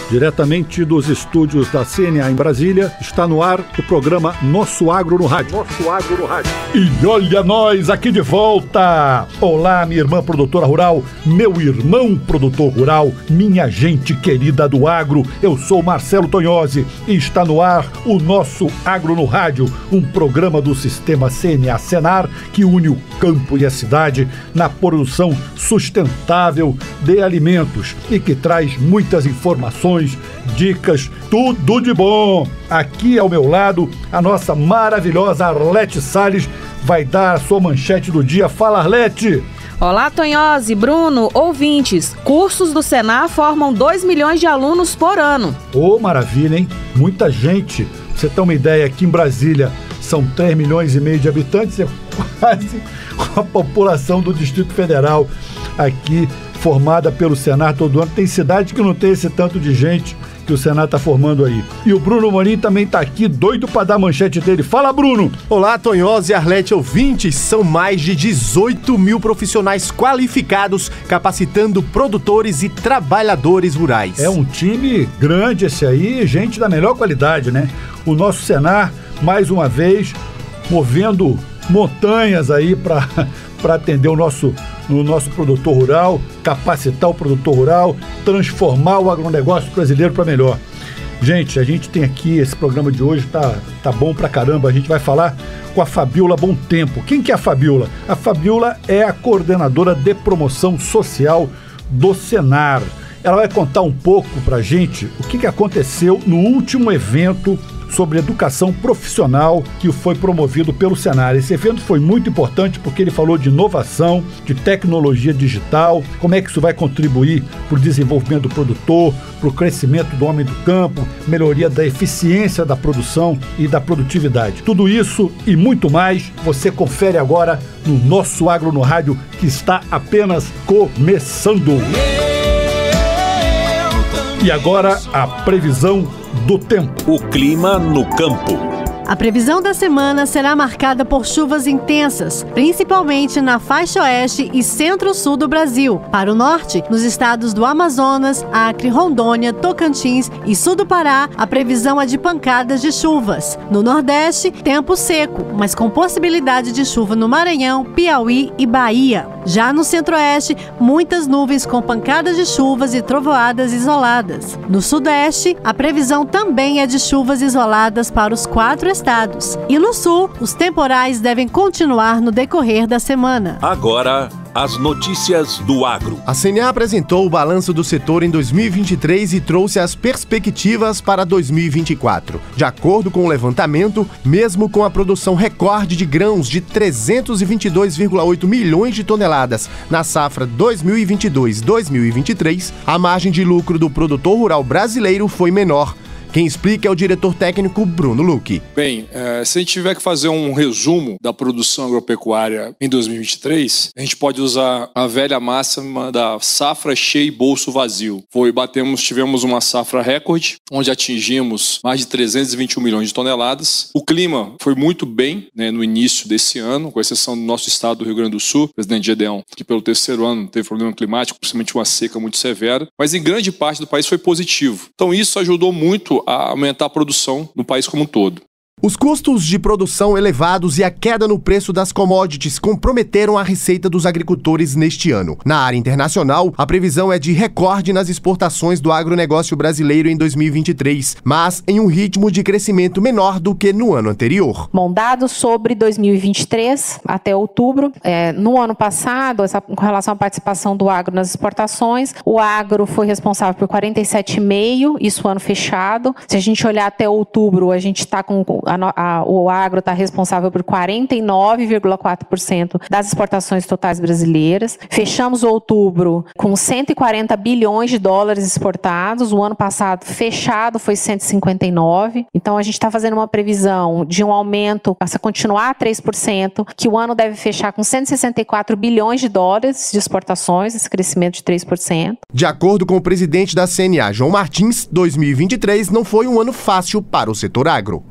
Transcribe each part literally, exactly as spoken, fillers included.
Diretamente dos estúdios da C N A em Brasília, está no ar o programa Nosso Agro no Rádio. Nosso Agro no Rádio. E olha nós aqui de volta! Olá, minha irmã produtora rural, meu irmão produtor rural, minha gente querida do agro, eu sou Marcelo Tonhozzi e está no ar o Nosso Agro no Rádio, um programa do Sistema C N A Senar que une o campo e a cidade na produção sustentável de alimentos e que traz muitas informações, dicas, tudo de bom. Aqui ao meu lado, a nossa maravilhosa Arlete Salles vai dar a sua manchete do dia. Fala, Arlete! Olá, Tonhozzi, Bruno, ouvintes. Cursos do Senar formam dois milhões de alunos por ano. Ô, oh, maravilha, hein? Muita gente. Pra você ter uma ideia, aqui em Brasília são três milhões e meio de habitantes, é quase a população do Distrito Federal aqui formada pelo Senar todo ano. Tem cidade que não tem esse tanto de gente que o Senar está formando aí. E o Bruno Morim também está aqui, doido para dar a manchete dele. Fala, Bruno! Olá, Tonhozzi e Arlete ouvintes. São mais de dezoito mil profissionais qualificados, capacitando produtores e trabalhadores rurais. É um time grande esse aí, gente da melhor qualidade, né? O nosso Senar, mais uma vez, movendo montanhas aí para para atender o nosso, o nosso produtor rural, capacitar o produtor rural, transformar o agronegócio brasileiro para melhor. Gente, a gente tem aqui, esse programa de hoje tá, tá bom pra caramba, a gente vai falar com a Fabiola Bom Tempo. Quem que é a Fabiola? A Fabiola é a coordenadora de promoção social do Senar. Ela vai contar um pouco pra gente o que, que aconteceu no último evento sobre educação profissional que foi promovido pelo Senar. Esse evento foi muito importante porque ele falou de inovação, de tecnologia digital, como é que isso vai contribuir para o desenvolvimento do produtor, para o crescimento do homem do campo, melhoria da eficiência da produção e da produtividade. Tudo isso e muito mais você confere agora no Nosso Agro no Rádio, que está apenas começando. E agora a previsão do tempo. O clima no campo. A previsão da semana será marcada por chuvas intensas, principalmente na faixa oeste e centro-sul do Brasil. Para o norte, nos estados do Amazonas, Acre, Rondônia, Tocantins e sul do Pará, a previsão é de pancadas de chuvas. No nordeste, tempo seco, mas com possibilidade de chuva no Maranhão, Piauí e Bahia. Já no centro-oeste, muitas nuvens com pancadas de chuvas e trovoadas isoladas. No sudeste, a previsão também é de chuvas isoladas para os quatro estados. E no sul, os temporais devem continuar no decorrer da semana. Agora, as notícias do agro. A C N A apresentou o balanço do setor em dois mil e vinte e três e trouxe as perspectivas para dois mil e vinte e quatro. De acordo com o levantamento, mesmo com a produção recorde de grãos de trezentos e vinte e dois vírgula oito milhões de toneladas na safra dois mil e vinte e dois dois mil e vinte e três, a margem de lucro do produtor rural brasileiro foi menor. Quem explica é o diretor técnico Bruno Luque. Bem, é, se a gente tiver que fazer um resumo da produção agropecuária em dois mil e vinte e três, a gente pode usar a velha máxima da safra cheia e bolso vazio. Foi, batemos, tivemos uma safra recorde, onde atingimos mais de trezentos e vinte e um milhões de toneladas. O clima foi muito bem, né, no início desse ano, com exceção do nosso estado do Rio Grande do Sul, presidente Gedeão, que pelo terceiro ano teve problema climático, principalmente uma seca muito severa, mas em grande parte do país foi positivo. Então isso ajudou muito a aumentar a produção no país como um todo. Os custos de produção elevados e a queda no preço das commodities comprometeram a receita dos agricultores neste ano. Na área internacional, a previsão é de recorde nas exportações do agronegócio brasileiro em dois mil e vinte e três, mas em um ritmo de crescimento menor do que no ano anterior. Bom, dados sobre dois mil e vinte e três até outubro, é, no ano passado, essa, com relação à participação do agro nas exportações, o agro foi responsável por quarenta e sete vírgula cinco por cento, isso ano fechado. Se a gente olhar até outubro, a gente está com A, a, o agro está responsável por quarenta e nove vírgula quatro por cento das exportações totais brasileiras. Fechamos outubro com cento e quarenta bilhões de dólares exportados. O ano passado, fechado, foi cento e cinquenta e nove. Então, a gente está fazendo uma previsão de um aumento, se continuar a três por cento, que o ano deve fechar com cento e sessenta e quatro bilhões de dólares de exportações, esse crescimento de três por cento. De acordo com o presidente da C N A, João Martins, dois mil e vinte e três não foi um ano fácil para o setor agro. Como você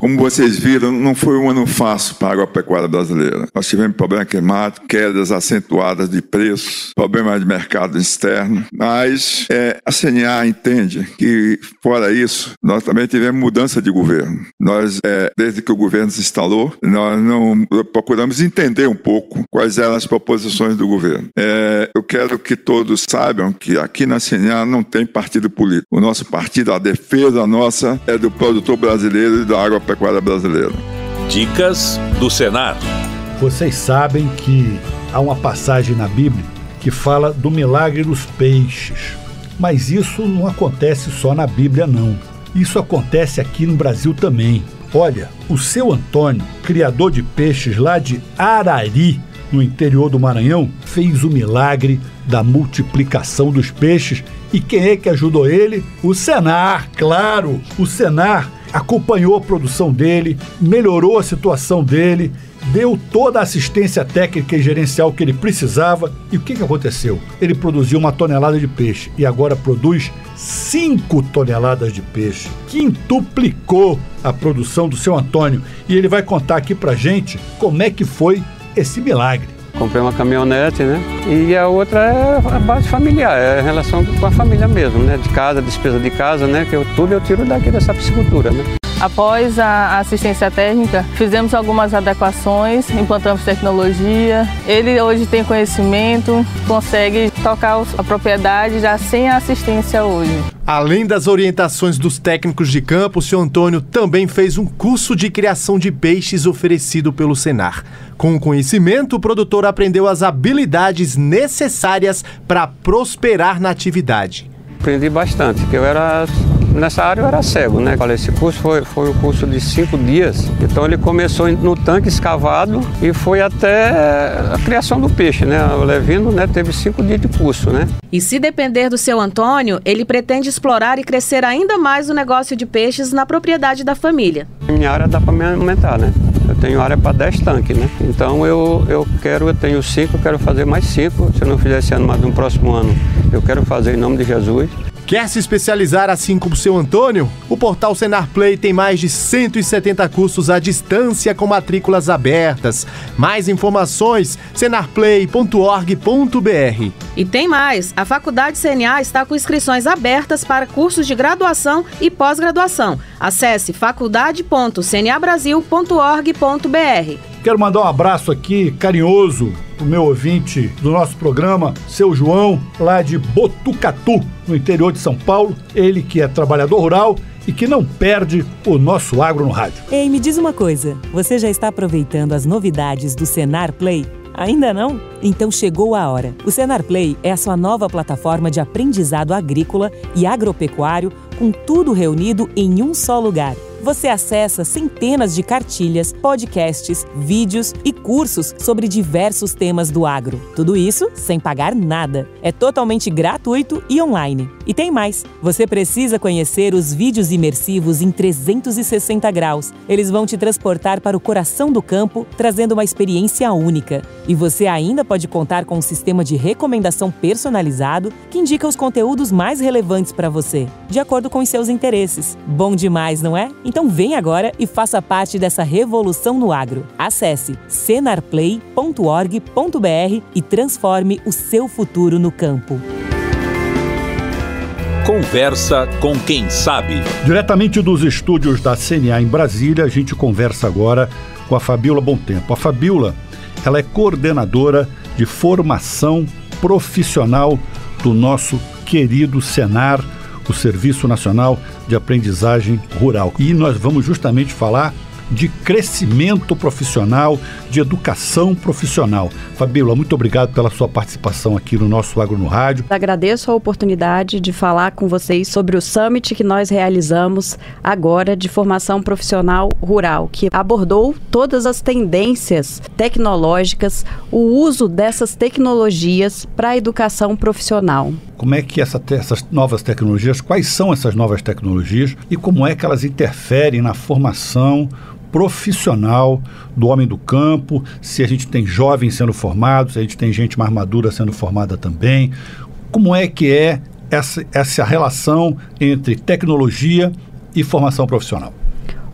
vocês viram, não foi um ano fácil para a agropecuária brasileira. Nós tivemos problema climático, quedas acentuadas de preços, problemas de mercado externo, mas é, a C N A entende que, fora isso, nós também tivemos mudança de governo. Nós, é, desde que o governo se instalou, nós não procuramos entender um pouco quais eram as proposições do governo. É, eu quero que todos saibam que aqui na C N A não tem partido político. O nosso partido, a defesa nossa, é do produtor brasileiro e da agropecuária brasileira. Dicas do Senar. Vocês sabem que há uma passagem na Bíblia que fala do milagre dos peixes. Mas isso não acontece só na Bíblia, não. Isso acontece aqui no Brasil também. Olha, o seu Antônio, criador de peixes lá de Arari, no interior do Maranhão, fez o milagre da multiplicação dos peixes. E quem é que ajudou ele? O Senar, claro! O Senar acompanhou a produção dele, melhorou a situação dele, deu toda a assistência técnica e gerencial que ele precisava. E o que, que aconteceu? Ele produziu uma tonelada de peixe e agora produz cinco toneladas de peixe. Quintuplicou a produção do seu Antônio. E ele vai contar aqui pra gente como é que foi esse milagre. Comprei uma caminhonete, né? E a outra é a base familiar, é a relação com a família mesmo, né? De casa, despesa de casa, né? Que eu, tudo eu tiro daqui dessa piscicultura, né? Após a assistência técnica, fizemos algumas adequações, implantamos tecnologia. Ele hoje tem conhecimento, consegue tocar a propriedade já sem a assistência hoje. Além das orientações dos técnicos de campo, o senhor Antônio também fez um curso de criação de peixes oferecido pelo Senar. Com o conhecimento, o produtor aprendeu as habilidades necessárias para prosperar na atividade. Aprendi bastante, porque eu era... Nessa área eu era cego, né? Esse curso foi, foi um curso de cinco dias. Então ele começou no tanque escavado e foi até a criação do peixe, né? O Levino, né, teve cinco dias de curso, né? E se depender do seu Antônio, ele pretende explorar e crescer ainda mais o negócio de peixes na propriedade da família. Minha área dá para me aumentar, né? Eu tenho área para dez tanques, né? Então eu, eu quero, eu tenho cinco, eu quero fazer mais cinco. Se eu não fizer esse ano, mas no próximo ano, eu quero fazer em nome de Jesus. Quer se especializar assim como o seu Antônio? O portal Senar Play tem mais de cento e setenta cursos à distância com matrículas abertas. Mais informações, senar play ponto org ponto br. E tem mais, a Faculdade C N A está com inscrições abertas para cursos de graduação e pós-graduação. Acesse faculdade ponto c n a brasil ponto org ponto br. Quero mandar um abraço aqui carinhoso pro meu ouvinte do nosso programa, seu João, lá de Botucatu, no interior de São Paulo. Ele que é trabalhador rural e que não perde o nosso Agro no Rádio. Ei, me diz uma coisa, você já está aproveitando as novidades do Senar Play? Ainda não? Então chegou a hora. O Senar Play é a sua nova plataforma de aprendizado agrícola e agropecuário com tudo reunido em um só lugar. Você acessa centenas de cartilhas, podcasts, vídeos e cursos sobre diversos temas do agro. Tudo isso sem pagar nada. É totalmente gratuito e online. E tem mais. Você precisa conhecer os vídeos imersivos em trezentos e sessenta graus. Eles vão te transportar para o coração do campo, trazendo uma experiência única. E você ainda pode contar com um sistema de recomendação personalizado que indica os conteúdos mais relevantes para você, de acordo com os seus interesses. Bom demais, não é? Então vem agora e faça parte dessa revolução no agro. Acesse senar play ponto org ponto br e transforme o seu futuro no campo. Conversa com quem sabe. Diretamente dos estúdios da C N A em Brasília, a gente conversa agora com a Fabíola Bontempo. A Fabíola, ela é coordenadora de formação profissional do nosso querido Senar, o Serviço Nacional de Aprendizagem Rural. E nós vamos justamente falar de crescimento profissional, de educação profissional. Fabíola, muito obrigado pela sua participação aqui no nosso Agro no Rádio. Agradeço a oportunidade de falar com vocês sobre o Summit que nós realizamos agora de formação profissional rural, que abordou todas as tendências tecnológicas, o uso dessas tecnologias para a educação profissional. Como é que essa, essas novas tecnologias, quais são essas novas tecnologias e como é que elas interferem na formação profissional do homem do campo, se a gente tem jovens sendo formados, se a gente tem gente mais madura sendo formada também. Como é que é essa, essa relação entre tecnologia e formação profissional?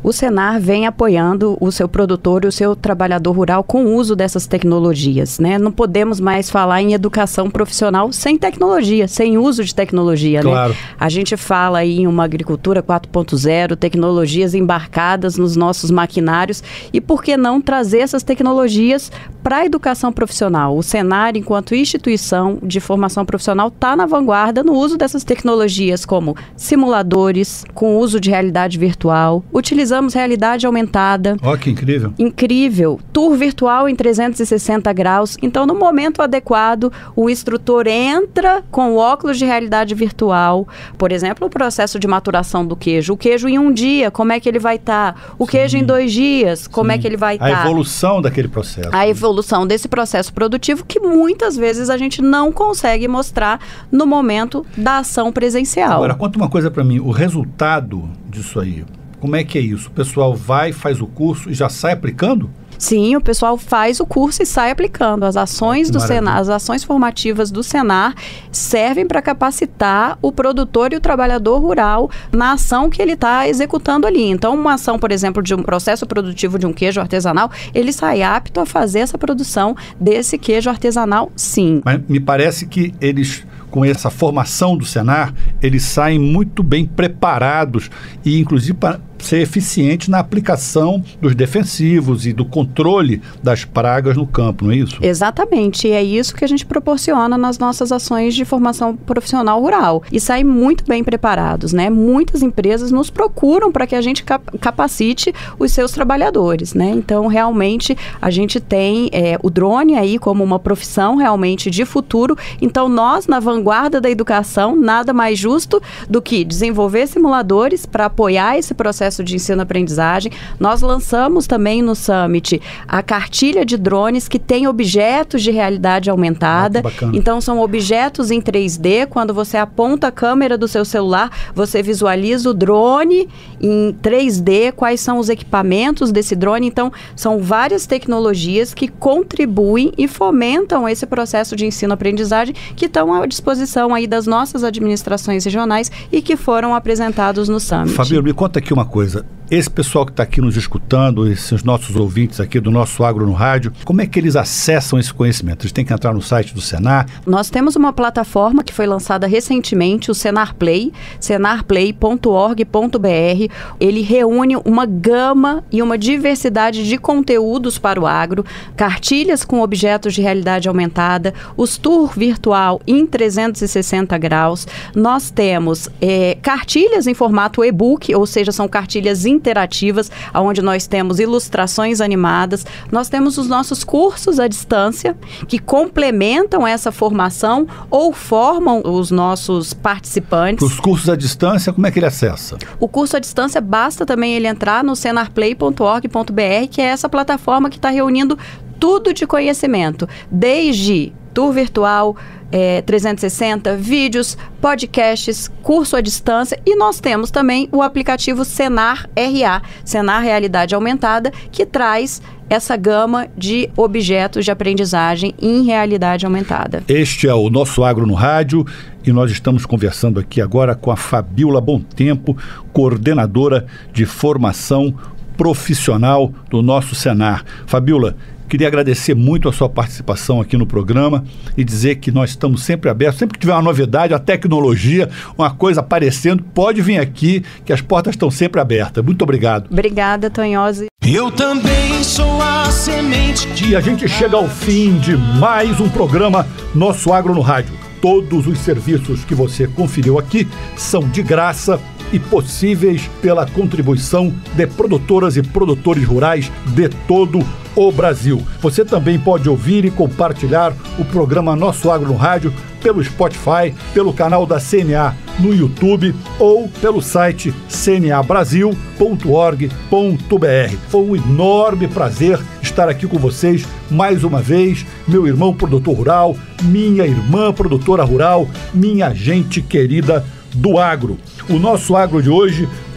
o Senar vem apoiando o seu produtor e o seu trabalhador rural com o uso dessas tecnologias, né? Não podemos mais falar em educação profissional sem tecnologia, sem uso de tecnologia, claro. né? A gente fala aí em uma agricultura quatro ponto zero, tecnologias embarcadas nos nossos maquinários, e por que não trazer essas tecnologias para a educação profissional? O Senar, enquanto instituição de formação profissional, está na vanguarda no uso dessas tecnologias, como simuladores, com uso de realidade virtual. Utilizamos realidade aumentada. Ó, que incrível. Incrível. Tour virtual em trezentos e sessenta graus. Então, no momento adequado, o instrutor entra com o óculos de realidade virtual. Por exemplo, o processo de maturação do queijo. O queijo em um dia, como é que ele vai estar? Tá? O Sim. queijo em dois dias, como Sim. é que ele vai estar? A tá? evolução daquele processo. A evolução desse processo produtivo que muitas vezes a gente não consegue mostrar no momento da ação presencial. Agora, conta uma coisa para mim. O resultado disso aí, como é que é isso? O pessoal vai, faz o curso e já sai aplicando? Sim, o pessoal faz o curso e sai aplicando. As ações do Senar, as ações formativas do Senar servem para capacitar o produtor e o trabalhador rural na ação que ele está executando ali. Então, uma ação, por exemplo, de um processo produtivo de um queijo artesanal, ele sai apto a fazer essa produção desse queijo artesanal, sim. Mas me parece que eles, com essa formação do Senar, eles saem muito bem preparados e, inclusive, para ser eficiente na aplicação dos defensivos e do controle das pragas no campo, não é isso? Exatamente, e é isso que a gente proporciona nas nossas ações de formação profissional rural. E saem muito bem preparados, né? Muitas empresas nos procuram para que a gente cap- capacite os seus trabalhadores, né? Então, realmente, a gente tem é, o drone aí como uma profissão realmente de futuro. Então, nós, na vanguarda da educação, nada mais justo do que desenvolver simuladores para apoiar esse processo de ensino-aprendizagem. Nós lançamos também no Summit a cartilha de drones que tem objetos de realidade aumentada. Ah, então, são objetos em três D. Quando você aponta a câmera do seu celular, você visualiza o drone em três D, quais são os equipamentos desse drone. Então, são várias tecnologias que contribuem e fomentam esse processo de ensino-aprendizagem que estão à disposição aí das nossas administrações regionais e que foram apresentados no Summit. Fabíola, me conta aqui uma coisa. Esse pessoal que está aqui nos escutando, esses nossos ouvintes aqui do nosso Agro no Rádio, como é que eles acessam esse conhecimento? Eles têm que entrar no site do Senar? Nós temos uma plataforma que foi lançada recentemente, o Senar Play, senar play ponto org ponto b r. Ele reúne uma gama e uma diversidade de conteúdos para o agro, cartilhas com objetos de realidade aumentada, os tour virtual em trezentos e sessenta graus. Nós temos é, cartilhas em formato e-book, ou seja, são cartilhas interativas, onde nós temos ilustrações animadas. Nós temos os nossos cursos à distância, que complementam essa formação ou formam os nossos participantes. Os cursos à distância, como é que ele acessa? O curso à distância, basta também ele entrar no senar play ponto org ponto b r, que é essa plataforma que está reunindo tudo de conhecimento, desde tour virtual, É, trezentos e sessenta, vídeos, podcasts, curso à distância, e nós temos também o aplicativo Senar R A, Senar Realidade Aumentada, que traz essa gama de objetos de aprendizagem em realidade aumentada. Este é o nosso Agro no Rádio e nós estamos conversando aqui agora com a Fabíola Bontempo, coordenadora de formação profissional do nosso Senar. Fabíola, queria agradecer muito a sua participação aqui no programa e dizer que nós estamos sempre abertos. Sempre que tiver uma novidade, a tecnologia, uma coisa aparecendo, pode vir aqui, que as portas estão sempre abertas. Muito obrigado. Obrigada, Tonhose. Eu também sou a semente. E a gente chega ao fim de mais um programa Nosso Agro no Rádio. Todos os serviços que você conferiu aqui são de graça e possíveis pela contribuição de produtoras e produtores rurais de todo o Brasil. Você também pode ouvir e compartilhar o programa Nosso Agro no Rádio pelo Spotify, pelo canal da C N A no YouTube ou pelo site c n a brasil ponto org ponto b r. Foi um enorme prazer estar aqui com vocês mais uma vez, meu irmão produtor rural, minha irmã produtora rural, minha gente querida do agro. O nosso agro de hoje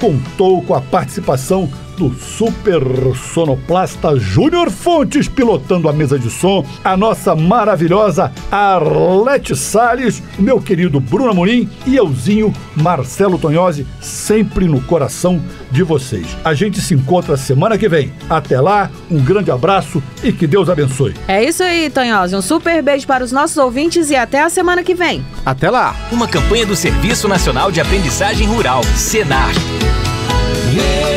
contou com a participação do super sonoplasta Júnior Fontes pilotando a mesa de som, a nossa maravilhosa Arlete Salles, o meu querido Bruno Amorim e euzinho Marcelo Tonhozzi, sempre no coração de vocês. A gente se encontra semana que vem. Até lá, um grande abraço e que Deus abençoe. É isso aí, Tonhozzi. Um super beijo para os nossos ouvintes e até a semana que vem. Até lá. Uma campanha do Serviço Nacional de Aprendizagem Rural, Senar. Yeah.